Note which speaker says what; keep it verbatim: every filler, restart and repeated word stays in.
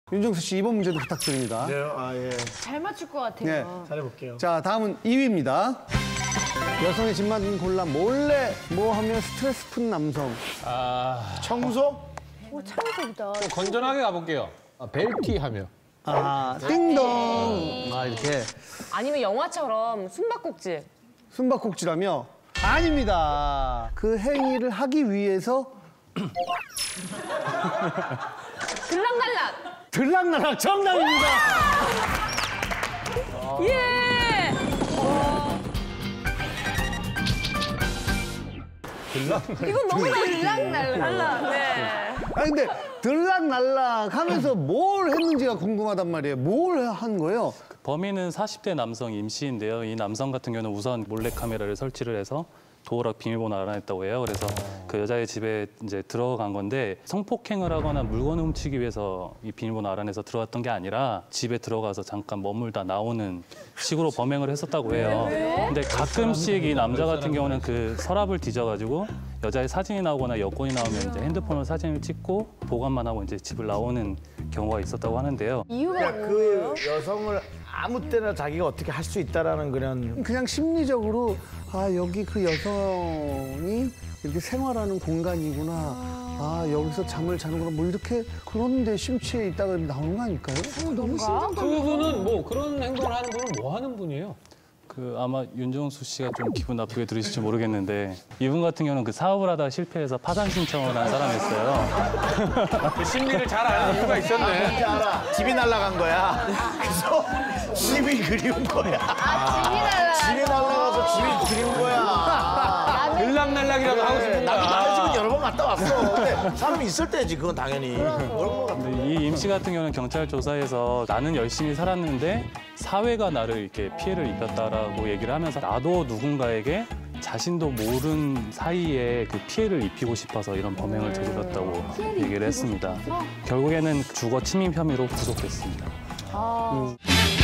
Speaker 1: 윤정수 씨 이번 문제도 부탁드립니다.
Speaker 2: 네, 아 예.
Speaker 3: 잘 맞출 것 같아요.
Speaker 1: 네.
Speaker 2: 잘해볼게요.
Speaker 1: 자, 다음은 이 위입니다. 여성의 집만 골라 몰래 뭐 하면 스트레스 푼 남성.
Speaker 4: 아,
Speaker 2: 청소?
Speaker 3: 오, 창석이다.
Speaker 4: 좀 건전하게 가볼게요. 아, 벨티 하며.
Speaker 1: 아, 띵동. 아, 이렇게.
Speaker 3: 아니면 영화처럼 숨바꼭질.
Speaker 1: 숨바꼭질하며 아닙니다. 그 행위를 하기 위해서
Speaker 3: 들락날락.
Speaker 1: 들락날락 정답입니다.
Speaker 3: 예. 이건 너무 들락날락. 네.
Speaker 1: 아니 근데 들락날락 하면서 뭘 했는지가 궁금하단 말이에요. 뭘 한 거예요?
Speaker 5: 범인은 사십 대 남성 임씨인데요. 이 남성 같은 경우는 우선 몰래카메라를 설치를 해서 도어락 비밀번호 알아냈다고 해요. 그래서 그 여자의 집에 이제 들어간 건데 성폭행을 하거나 물건을 훔치기 위해서 이 비밀번호 알아내서 들어왔던 게 아니라 집에 들어가서 잠깐 머물다 나오는 식으로 범행을 했었다고 해요. 근데 가끔씩 이 남자 같은 경우는 그 서랍을 뒤져가지고 여자의 사진이 나오거나 여권이 나오면 이제 핸드폰으로 사진을 찍고 보관만 하고 이제 집을 나오는 경우가 있었다고 하는데요.
Speaker 3: 이유가
Speaker 2: 그러니까
Speaker 3: 뭐예요?
Speaker 2: 그 여성을 아무 때나 자기가 어떻게 할 수 있다라는 그런
Speaker 1: 그냥 심리적으로 아 여기 그 여성이 이렇게 생활하는 공간이구나. 아 여기서 잠을 자는구나. 뭐 이렇게 그런데 심취해 있다가 나오는 거 아닐까요?
Speaker 3: 너무 심장도.
Speaker 4: 그분은 뭐 그런 행동을 하는 분은 뭐 하는 분이에요?
Speaker 5: 그 아마 윤정수 씨가 좀 기분 나쁘게 들으실지 모르겠는데 이분 같은 경우는 그 사업을 하다 실패해서 파산 신청을 한 사람이었어요.
Speaker 4: 그 심리를 잘 아는 이유가 있었네.
Speaker 2: 뭔지 알아. 집이 날아간 거야. 그래서 집이 그리운 거야.
Speaker 3: 아, 집이 날라.
Speaker 2: 집이 날아가서 집이 그리운 거야.
Speaker 4: 들락날락이라고 하고 싶은
Speaker 2: 나도
Speaker 4: 거야.
Speaker 2: 나는 집은 여러 번 갔다 왔어. 근데 사람이 있을 때지 그건 당연히.
Speaker 5: 근데 이 임씨 같은 경우는 경찰 조사에서 나는 열심히 살았는데 사회가 나를 이렇게 피해를 입혔다라고 얘기를 하면서 나도 누군가에게 자신도 모른 사이에 그 피해를 입히고 싶어서 이런 범행을 저질렀다고 얘기를 했습니다. 결국에는 주거 침입 혐의로 구속됐습니다.
Speaker 3: 아.